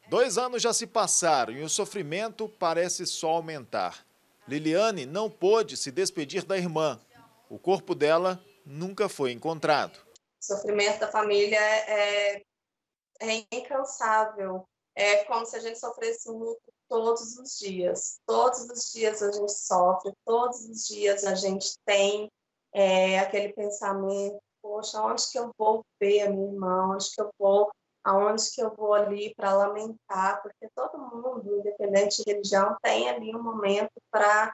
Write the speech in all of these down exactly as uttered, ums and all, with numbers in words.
Dois anos já se passaram e o sofrimento parece só aumentar. Liliane não pôde se despedir da irmã. O corpo dela nunca foi encontrado. O sofrimento da família é, é incansável. É como se a gente sofresse um luto todos os dias. Todos os dias a gente sofre, todos os dias a gente tem é, aquele pensamento: poxa, onde que eu vou ver a minha irmã? Onde que eu vou, aonde que eu vou ali para lamentar? Porque todo mundo, independente de religião, tem ali um momento para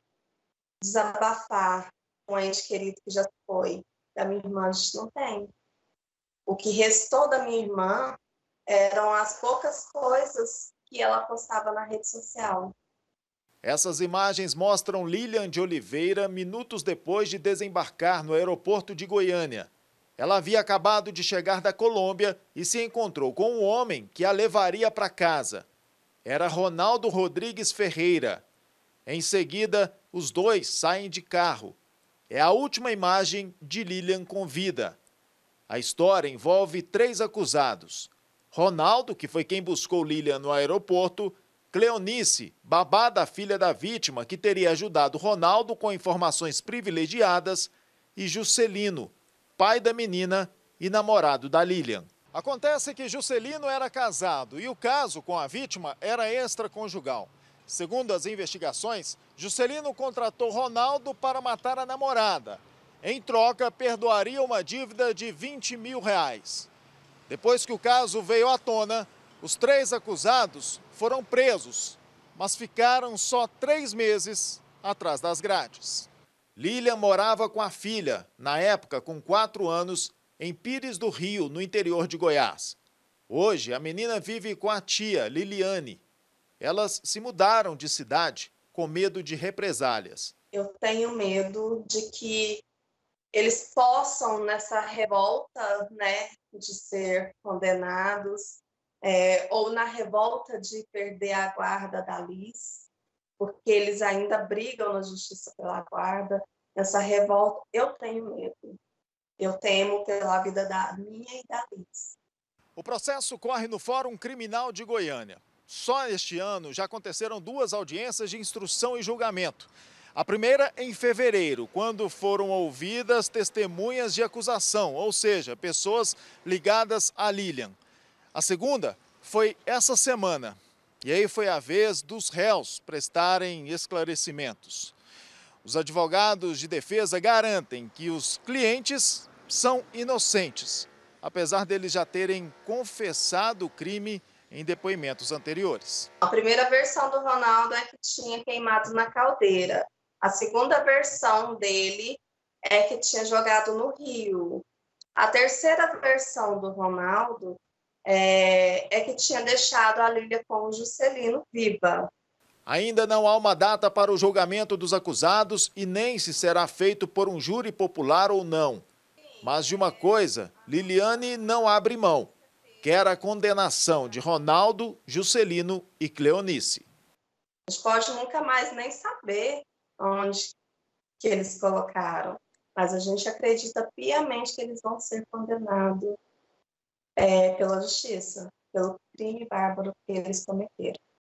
desabafar com um ente querido que já foi. Da minha irmã a gente não tem. O que restou da minha irmã eram as poucas coisas que ela postava na rede social. Essas imagens mostram Lilian de Oliveira minutos depois de desembarcar no aeroporto de Goiânia. Ela havia acabado de chegar da Colômbia e se encontrou com um homem que a levaria para casa. Era Ronaldo Rodrigues Ferreira. Em seguida, os dois saem de carro. É a última imagem de Lilian com vida. A história envolve três acusados: Ronaldo, que foi quem buscou Lilian no aeroporto; Cleonice, babá da filha da vítima, que teria ajudado Ronaldo com informações privilegiadas; e Juscelino, pai da menina e namorado da Lilian. Acontece que Juscelino era casado e o caso com a vítima era extraconjugal. Segundo as investigações, Juscelino contratou Ronaldo para matar a namorada. Em troca, perdoaria uma dívida de vinte mil reais. Depois que o caso veio à tona, os três acusados foram presos, mas ficaram só três meses atrás das grades. Lilian morava com a filha, na época com quatro anos, em Pires do Rio, no interior de Goiás. Hoje, a menina vive com a tia, Liliane. Elas se mudaram de cidade com medo de represálias. Eu tenho medo de que eles possam, nessa revolta, né, de ser condenados, é, ou na revolta de perder a guarda da Liz, porque eles ainda brigam na justiça pela guarda. Essa revolta, eu tenho medo. Eu temo pela vida da minha e da Liz. O processo corre no Fórum Criminal de Goiânia. Só este ano já aconteceram duas audiências de instrução e julgamento. A primeira em fevereiro, quando foram ouvidas testemunhas de acusação, ou seja, pessoas ligadas a Lilian. A segunda foi essa semana, e aí foi a vez dos réus prestarem esclarecimentos. Os advogados de defesa garantem que os clientes são inocentes, apesar deles já terem confessado o crime em depoimentos anteriores. A primeira versão do Ronaldo é que tinha queimado na caldeira. A segunda versão dele é que tinha jogado no rio. A terceira versão do Ronaldo é, é que tinha deixado a Lília com o Juscelino viva. Ainda não há uma data para o julgamento dos acusados e nem se será feito por um júri popular ou não. Mas de uma coisa, Liliane não abre mão: quer a condenação de Ronaldo, Juscelino e Cleonice. A gente pode nunca mais nem saber onde que eles colocaram, mas a gente acredita piamente que eles vão ser condenados é, pela justiça, pelo crime bárbaro que eles cometeram.